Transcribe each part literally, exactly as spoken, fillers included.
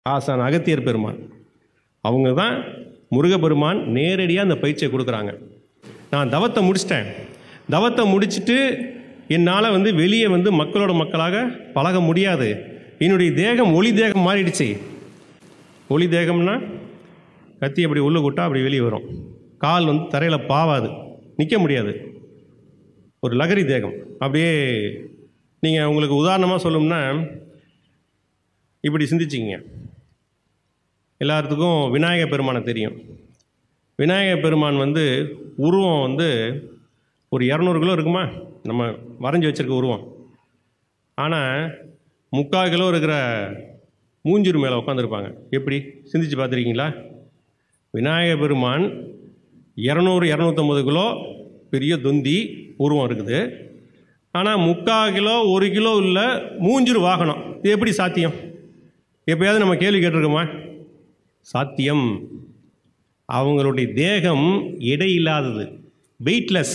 ஆசான் அகத்தியர் பெருமான். அவங்க தான் முருகப்பெருமான் நேரடியாக அந்த பயிற்சியை கொடுக்குறாங்க. நான் தவத்தை முடிச்சிட்டேன். தவத்தை முடிச்சுட்டு என்னால் வந்து வெளியே வந்து மக்களோட மக்களாக பழக முடியாது. என்னுடைய தேகம் ஒளி தேகம் மாறிடுச்சு. ஒளி தேகம்னா கத்தி அப்படி உள்ளே கூட்டா அப்படி வெளியே வரும். கால் வந்து தரையில் பாவாது, நிற்க முடியாது. ஒரு லகரி தேகம். அப்படியே நீங்கள் உங்களுக்கு உதாரணமாக சொல்லணும்னா இப்படி சிந்திச்சிங்க. எல்லாத்துக்கும் விநாயக பெருமானை தெரியும். விநாயக பெருமான் வந்து உருவம் வந்து ஒரு இரநூறு கிலோ இருக்குமா, நம்ம வரைஞ்சி வச்சுருக்க உருவம். ஆனால் முக்கால் கிலோ இருக்கிற மூஞ்சூர் மேலே உட்காந்துருப்பாங்க. எப்படி சிந்திச்சு பார்த்துருக்கீங்களா? விநாயக பெருமான் இரநூறு இரநூத்தம்பது கிலோ பெரிய தொந்தி உருவம் இருக்குது. ஆனால் முக்கால் கிலோ ஒரு கிலோ இல்லை மூஞ்சூர் வாகனம். இது எப்படி சாத்தியம்? எப்போயாவது நம்ம கேள்வி கேட்டிருக்கோமா? சாத்தியம். அவங்களுடைய தேகம் எடை இல்லாதது, வெயிட்லெஸ்.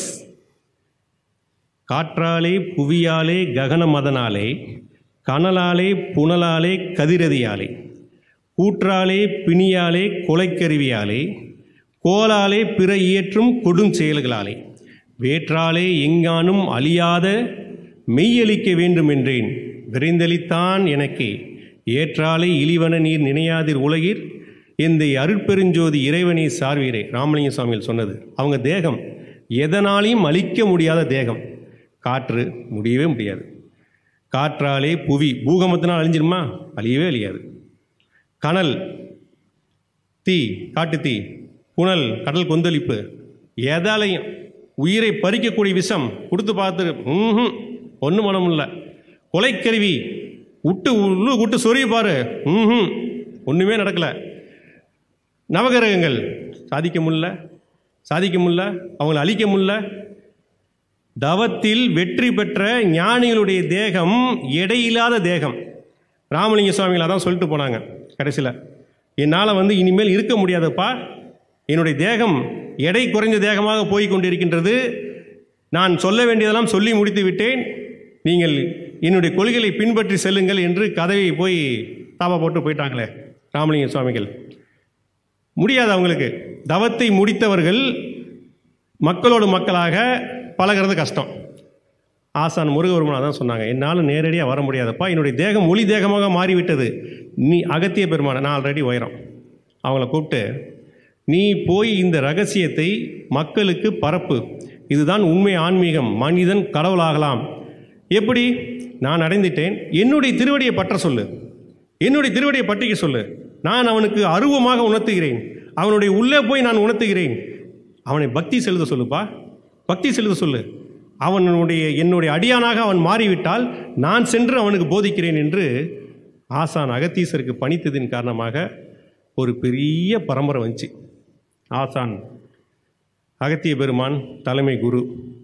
காற்றாலே புவியாலே ககன மதனாலே கனலாலே புனலாலே கதிரதியாலே கூற்றாலே பிணியாலே கொலைக்கருவியாலே கோலாலே பிற இயற்றும் கொடும் செயல்களாலே வேற்றாலே எங்கானும் அழியாத மெய்யளிக்க வேண்டும் என்றேன் விரைந்தளித்தான் எனக்கே ஏற்றாலே இழிவன நீர் நினையாதிர் உலகிற் எந்த அருட்பெருஞ்சோதி இறைவனை சார்வீரே. ராமலிங்க சுவாமிகள் சொன்னது. அவங்க தேகம் எதனாலையும் அழிக்க முடியாத தேகம். காற்று முடியவே முடியாது. காற்றாலே புவி பூகம்பத்தினால் அழிஞ்சிருமா? அழியவே அழியாது. கனல் தீ, காட்டு தீ, புனல் கடல் கொந்தளிப்பு, எதாலையும் உயிரை பறிக்கக்கூடிய விஷம் கொடுத்து பார்த்து ம் ஒன்றும் மனம் இல்லை. கொலைக்கருவி விட்டு உள்ளு விட்டு சொரிய பாரு, ம் ஒன்றுமே நடக்கலை. நவகிரகங்கள் சாதிக்க முடியல, சாதிக்க முடியல, அவங்களை அழிக்க முடியல. தவத்தில் வெற்றி பெற்ற ஞானிகளுடைய தேகம் எடையில்லாத தேகம். ராமலிங்க சுவாமிகள் அதான் சொல்லிட்டு போனாங்க கடைசியில், என்னால் வந்து இனிமேல் இருக்க முடியாதப்பா, என்னுடைய தேகம் எடை குறைஞ்ச தேகமாக போய் கொண்டிருக்கின்றது, நான் சொல்ல வேண்டியதெல்லாம் சொல்லி முடித்து விட்டேன், நீங்கள் என்னுடைய கொள்கைகளை பின்பற்றி செல்லுங்கள் என்று கதவை போய் தாபா போட்டு போயிட்டாங்களே ராமலிங்க சுவாமிகள். முடியாது அவங்களுக்கு. தவத்தை முடித்தவர்கள் மக்களோடு மக்களாக பழகிறது கஷ்டம். ஆசான் முருகபெருமான் தான் சொன்னாங்க, என்னால் நேரடியாக வர முடியாதப்பா, என்னுடைய தேகம் ஒளி தேகமாக மாறிவிட்டது. நீ அகத்திய பெருமான நான் ஆல்ரெடி உயரம். அவங்கள கூப்பிட்டு நீ போய் இந்த ரகசியத்தை மக்களுக்கு பரப்பு. இதுதான் உண்மை ஆன்மீகம். மனிதன் கடவுளாகலாம். எப்படி? நான் அடைந்துட்டேன், என்னுடைய திருவடியை பற்ற சொல்லு, என்னுடைய திருவடியை பற்றிக்க சொல்லு. நான் அவனுக்கு அருவமாக உணர்த்துகிறேன், அவனுடைய உள்ளே போய் நான் உணர்த்துகிறேன். அவனை பக்தி செலுத்த சொல்லுப்பா, பக்தி செலுத்த சொல்லு. அவனுடைய என்னுடைய அடியானாக அவன் மாறிவிட்டால் நான் சென்று அவனுக்கு போதிக்கிறேன் என்று ஆசான் அகத்தீசருக்கு பணித்ததின் காரணமாக ஒரு பெரிய பரம்பரை வந்துச்சு. ஆசான் அகத்திய பெருமான் தலைமை குரு.